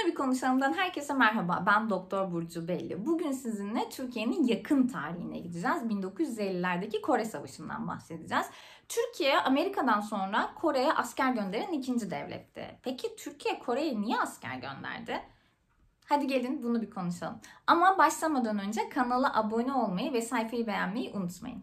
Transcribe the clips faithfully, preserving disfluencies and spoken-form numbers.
Bir Konuşalım'dan herkese merhaba. Ben Doktor Burcu Belli. Bugün sizinle Türkiye'nin yakın tarihine gideceğiz. bin dokuz yüz ellilerdeki Kore Savaşı'ndan bahsedeceğiz. Türkiye, Amerika'dan sonra Kore'ye asker gönderen ikinci devletti. Peki Türkiye Kore'ye niye asker gönderdi? Hadi gelin bunu bir konuşalım. Ama başlamadan önce kanala abone olmayı ve sayfayı beğenmeyi unutmayın.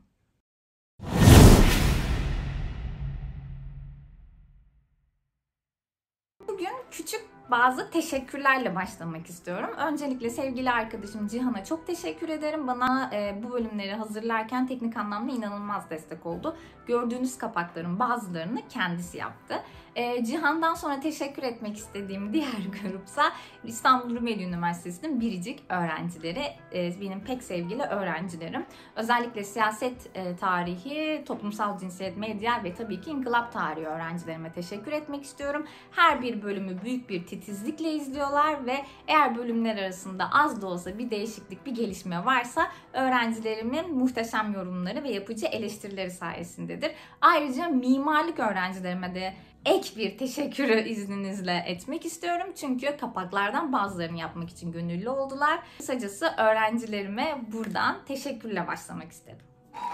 Bugün küçük bazı teşekkürlerle başlamak istiyorum. Öncelikle sevgili arkadaşım Cihan'a çok teşekkür ederim. Bana e, bu bölümleri hazırlarken teknik anlamda inanılmaz destek oldu. Gördüğünüz kapakların bazılarını kendisi yaptı. E, Cihan'dan sonra teşekkür etmek istediğim diğer grupsa İstanbul Rumeli Üniversitesi'nin biricik öğrencileri. E, benim pek sevgili öğrencilerim. Özellikle siyaset e, tarihi, toplumsal cinsiyet, medya ve tabii ki inkılap tarihi öğrencilerime teşekkür etmek istiyorum. Her bir bölümü büyük bir titizlikle izliyorlar ve eğer bölümler arasında az da olsa bir değişiklik, bir gelişme varsa öğrencilerimin muhteşem yorumları ve yapıcı eleştirileri sayesindedir. Ayrıca mimarlık öğrencilerime de ek bir teşekkürü izninizle etmek istiyorum. Çünkü kapaklardan bazılarını yapmak için gönüllü oldular. Kısacası öğrencilerime buradan teşekkürle başlamak istedim.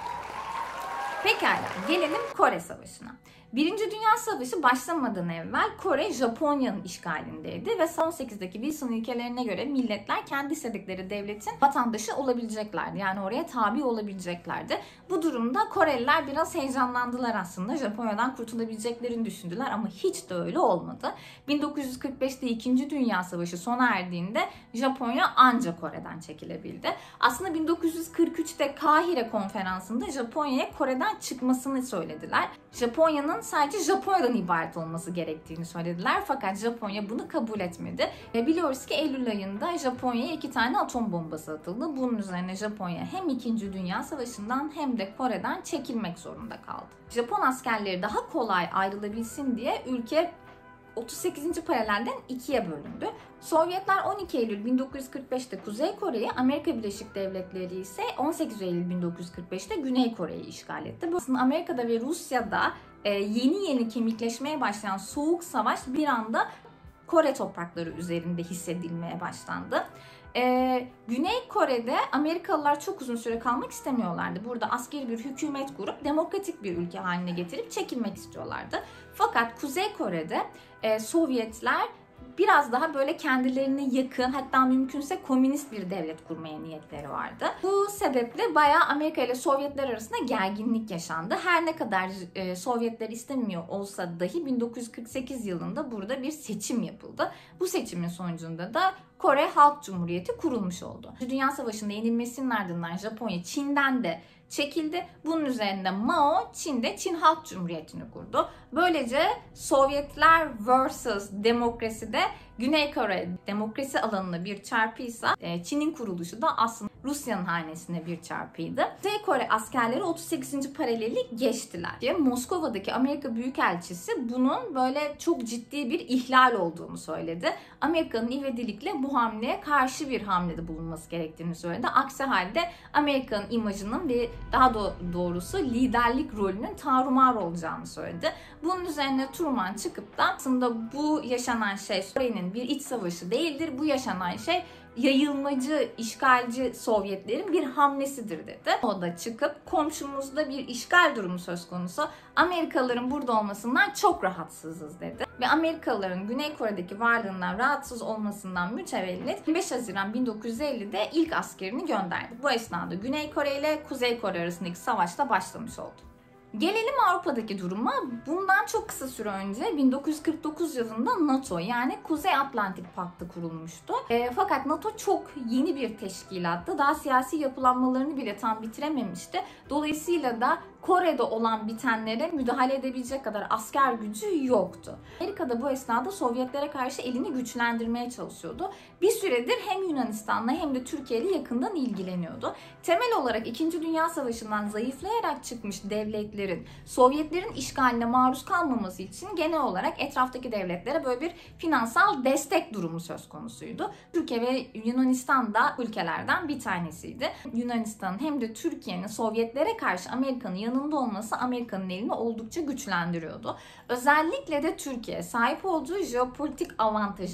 Pekala, gelelim Kore Savaşı'na. Birinci Dünya Savaşı başlamadan evvel Kore Japonya'nın işgalindeydi ve on sekizdeki Wilson ilkelerine göre milletler kendi istedikleri devletin vatandaşı olabileceklerdi. Yani oraya tabi olabileceklerdi. Bu durumda Koreliler biraz heyecanlandılar aslında. Japonya'dan kurtulabileceklerini düşündüler ama hiç de öyle olmadı. bin dokuz yüz kırk beşte İkinci Dünya Savaşı sona erdiğinde Japonya ancak Kore'den çekilebildi. Aslında bin dokuz yüz kırk üçte Kahire Konferansı'nda Japonya'ya Kore'den çıkmasını söylediler. Japonya'nın sadece Japonya'dan ibaret olması gerektiğini söylediler. Fakat Japonya bunu kabul etmedi. Ve biliyoruz ki Eylül ayında Japonya'ya iki tane atom bombası atıldı. Bunun üzerine Japonya hem İkinci Dünya Savaşı'ndan hem de Kore'den çekilmek zorunda kaldı. Japon askerleri daha kolay ayrılabilsin diye ülke otuz sekizinci paralelden ikiye bölündü. Sovyetler on iki Eylül bin dokuz yüz kırk beşte Kuzey Kore'yi, Amerika Birleşik Devletleri ise on sekiz Eylül bin dokuz yüz kırk beşte Güney Kore'yi işgal etti. Aslında Amerika'da ve Rusya'da yeni yeni kemikleşmeye başlayan soğuk savaş bir anda Kore toprakları üzerinde hissedilmeye başlandı. Ee, Güney Kore'de Amerikalılar çok uzun süre kalmak istemiyorlardı. Burada askeri bir hükümet kurup demokratik bir ülke haline getirip çekilmek istiyorlardı. Fakat Kuzey Kore'de e, Sovyetler biraz daha böyle kendilerine yakın, hatta mümkünse komünist bir devlet kurmaya niyetleri vardı. Bu sebeple bayağı Amerika ile Sovyetler arasında gerginlik yaşandı. Her ne kadar e, Sovyetler istemiyor olsa dahi bin dokuz yüz kırk sekiz yılında burada bir seçim yapıldı. Bu seçimin sonucunda da Kore Halk Cumhuriyeti kurulmuş oldu. Dünya Savaşı'nda yenilmesinin ardından Japonya Çin'den de çekildi. Bunun üzerinde Mao Çin'de Çin Halk Cumhuriyeti'ni kurdu. Böylece Sovyetler versus demokrasi de Güney Kore demokrasi alanına bir çarpıysa Çin'in kuruluşu da aslında Rusya'nın hanesine bir çarpıydı. Kuzey Kore askerleri otuz sekizinci paraleli geçtiler. Moskova'daki Amerika Büyükelçisi bunun böyle çok ciddi bir ihlal olduğunu söyledi. Amerika'nın ivedilikle bu hamleye karşı bir hamlede bulunması gerektiğini söyledi. Aksi halde Amerika'nın imajının ve daha doğrusu liderlik rolünün tarumar olacağını söyledi. Bunun üzerine Truman çıkıp da aslında bu yaşanan şey Kore'nin bir iç savaşı değildir. Bu yaşanan şey yayılmacı, işgalci Sovyetlerin bir hamlesidir dedi. O da çıkıp komşumuzda bir işgal durumu söz konusu. Amerikalıların burada olmasından çok rahatsızız dedi. Ve Amerikalıların Güney Kore'deki varlığından rahatsız olmasından mütevellit beş Haziran bin dokuz yüz ellide ilk askerini gönderdi. Bu esnada Güney Kore ile Kuzey Kore arasındaki savaş da başlamış oldu. Gelelim Avrupa'daki duruma. Bundan çok kısa süre önce bin dokuz yüz kırk dokuz yılında NATO yani Kuzey Atlantik Paktı kurulmuştu. E, fakat NATO çok yeni bir teşkilattı. Daha siyasi yapılanmalarını bile tam bitirememişti. Dolayısıyla da Kore'de olan bitenlere müdahale edebilecek kadar asker gücü yoktu. Amerika da bu esnada Sovyetlere karşı elini güçlendirmeye çalışıyordu. Bir süredir hem Yunanistan'la hem de Türkiye ile yakından ilgileniyordu. Temel olarak İkinci Dünya Savaşı'ndan zayıflayarak çıkmış devletlerin Sovyetlerin işgaline maruz kalmaması için genel olarak etraftaki devletlere böyle bir finansal destek durumu söz konusuydu. Türkiye ve Yunanistan da ülkelerden bir tanesiydi. Yunanistan'ın hem de Türkiye'nin Sovyetlere karşı Amerika'nın yanında olması Amerika'nın elini oldukça güçlendiriyordu. Özellikle de Türkiye sahip olduğu jeopolitik avantajı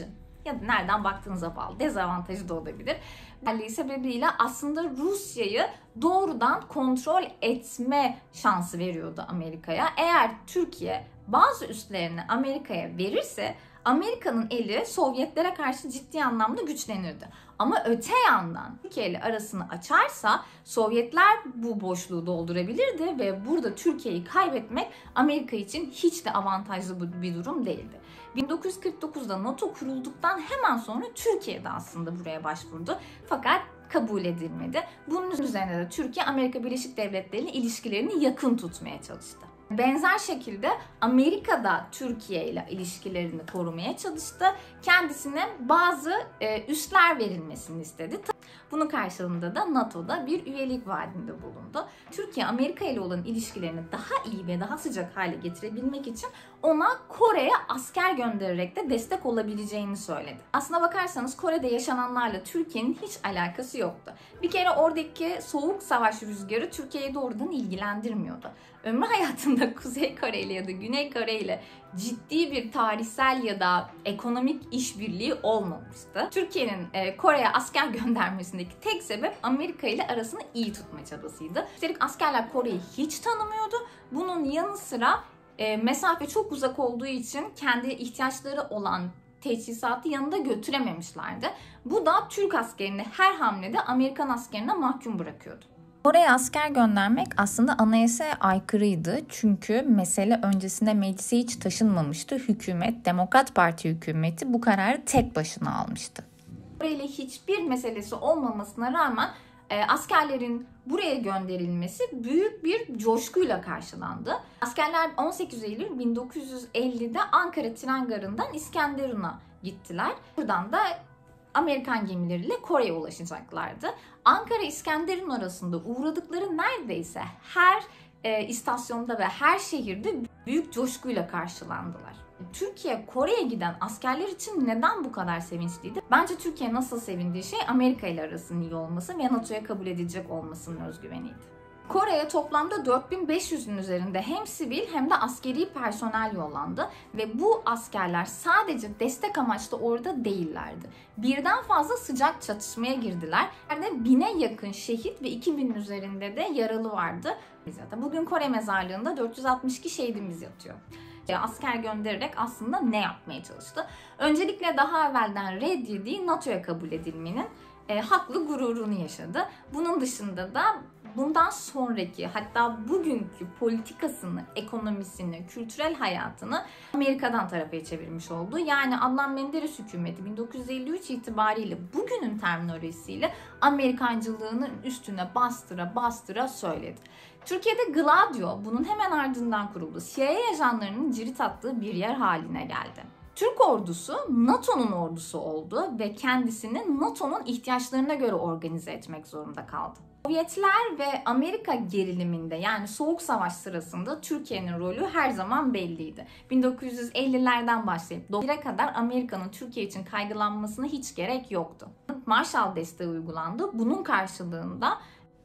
Ya da nereden baktığınıza bağlı. Dezavantajı da olabilir. Bu sebebiyle aslında Rusya'yı doğrudan kontrol etme şansı veriyordu Amerika'ya. Eğer Türkiye bazı üslerini Amerika'ya verirse Amerika'nın eli Sovyetlere karşı ciddi anlamda güçlenirdi. Ama öte yandan Türkiye ile arasını açarsa Sovyetler bu boşluğu doldurabilirdi ve burada Türkiye'yi kaybetmek Amerika için hiç de avantajlı bir durum değildi. bin dokuz yüz kırk dokuzda NATO kurulduktan hemen sonra Türkiye de aslında buraya başvurdu. Fakat kabul edilmedi. Bunun üzerine de Türkiye Amerika Birleşik Devletleri ile ilişkilerini yakın tutmaya çalıştı. Benzer şekilde Amerika da Türkiye ile ilişkilerini korumaya çalıştı. Kendisine bazı e, üsler verilmesini istedi. Bunun karşılığında da NATO'da bir üyelik vaadinde bulundu. Türkiye Amerika ile olan ilişkilerini daha iyi ve daha sıcak hale getirebilmek için ona Kore'ye asker göndererek de destek olabileceğini söyledi. Aslına bakarsanız Kore'de yaşananlarla Türkiye'nin hiç alakası yoktu. Bir kere oradaki soğuk savaş rüzgarı Türkiye'yi doğrudan ilgilendirmiyordu. Ömrü hayatında Kuzey Kore ile ya da Güney Kore ile ciddi bir tarihsel ya da ekonomik işbirliği olmamıştı. Türkiye'nin Kore'ye asker göndermesindeki tek sebep Amerika ile arasını iyi tutma çabasıydı. Üstelik askerler Kore'yi hiç tanımıyordu. Bunun yanı sıra mesafe çok uzak olduğu için kendi ihtiyaçları olan teçhizatı yanında götürememişlerdi. Bu da Türk askerini her hamlede Amerikan askerine mahkum bırakıyordu. Kore'ye asker göndermek aslında anayasaya aykırıydı. Çünkü mesele öncesinde meclise hiç taşınmamıştı. Hükümet, Demokrat Parti hükümeti bu kararı tek başına almıştı. Kore ile hiçbir meselesi olmamasına rağmen e, askerlerin buraya gönderilmesi büyük bir coşkuyla karşılandı. Askerler on sekiz Eylül bin dokuz yüz ellide Ankara tren garından İskenderun'a gittiler. Buradan da Amerikan gemileriyle Kore'ye ulaşacaklardı. Ankara-İskenderun arasında uğradıkları neredeyse her e, istasyonda ve her şehirde büyük coşkuyla karşılandılar. Türkiye Kore'ye giden askerler için neden bu kadar sevinçliydi? Bence Türkiye nasıl sevindiği şey Amerika ile arasının iyi olması ve NATO'ya kabul edilecek olmasının özgüveniydi. Kore'ye toplamda dört bin beş yüzün üzerinde hem sivil hem de askeri personel yollandı ve bu askerler sadece destek amaçlı orada değillerdi. Birden fazla sıcak çatışmaya girdiler. Yani bine yakın şehit ve iki binin üzerinde de yaralı vardı. Zaten bugün Kore mezarlığında dört yüz altmış iki şehidimiz yatıyor. Asker göndererek aslında ne yapmaya çalıştı? Öncelikle daha evvelden reddedildiği NATO'ya kabul edilmenin e, haklı gururunu yaşadı. Bunun dışında da bundan sonraki hatta bugünkü politikasını, ekonomisini, kültürel hayatını Amerika'dan tarafa çevirmiş oldu. Yani Adnan Menderes hükümeti bin dokuz yüz elli üç itibariyle bugünün terminolojisiyle Amerikancılığının üstüne bastıra bastıra söyledi. Türkiye'de Gladio bunun hemen ardından kuruldu. C I A ajanlarının cirit attığı bir yer haline geldi. Türk ordusu NATO'nun ordusu oldu ve kendisini NATO'nun ihtiyaçlarına göre organize etmek zorunda kaldı. Sovyetler ve Amerika geriliminde yani Soğuk Savaş sırasında Türkiye'nin rolü her zaman belliydi. bin dokuz yüz ellilerden başlayıp doksanlara kadar Amerika'nın Türkiye için kaygılanmasına hiç gerek yoktu. Marshall desteği uygulandı. Bunun karşılığında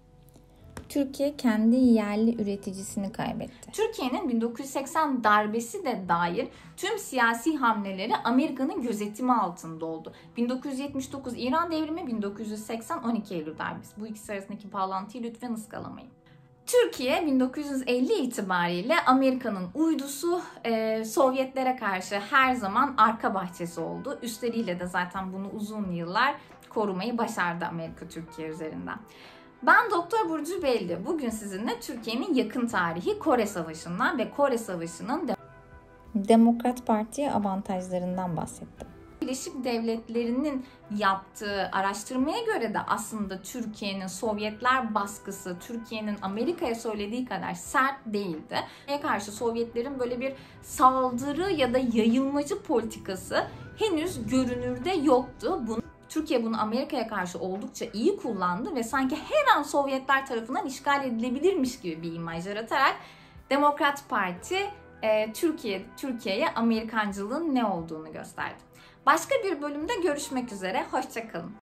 Türkiye kendi yerli üreticisini kaybetti. Türkiye'nin bin dokuz yüz seksen darbesi de dahil tüm siyasi hamleleri Amerika'nın gözetimi altında oldu. bin dokuz yüz yetmiş dokuz İran devrimi, bin dokuz yüz seksen on iki Eylül darbesi. Bu ikisi arasındaki bağlantıyı lütfen ıskalamayın. Türkiye bin dokuz yüz elli itibariyle Amerika'nın uydusu, e, Sovyetlere karşı her zaman arka bahçesi oldu. Üstleriyle de zaten bunu uzun yıllar korumayı başardı Amerika Türkiye üzerinden. Ben Doktor Burcu Belli. Bugün sizinle Türkiye'nin yakın tarihi Kore Savaşı'ndan ve Kore Savaşı'nın Demokrat Parti avantajlarından bahsettim. Birleşik Devletleri'nin yaptığı araştırmaya göre de aslında Türkiye'nin Sovyetler baskısı, Türkiye'nin Amerika'ya söylediği kadar sert değildi. Türkiye'ye karşı Sovyetlerin böyle bir saldırı ya da yayılmacı politikası henüz görünürde yoktu. Bunu Türkiye bunu Amerika'ya karşı oldukça iyi kullandı ve sanki her an Sovyetler tarafından işgal edilebilirmiş gibi bir imaj yaratarak Demokrat Parti e, Türkiye Türkiye'ye Amerikancılığın ne olduğunu gösterdi. Başka bir bölümde görüşmek üzere, hoşça kalın.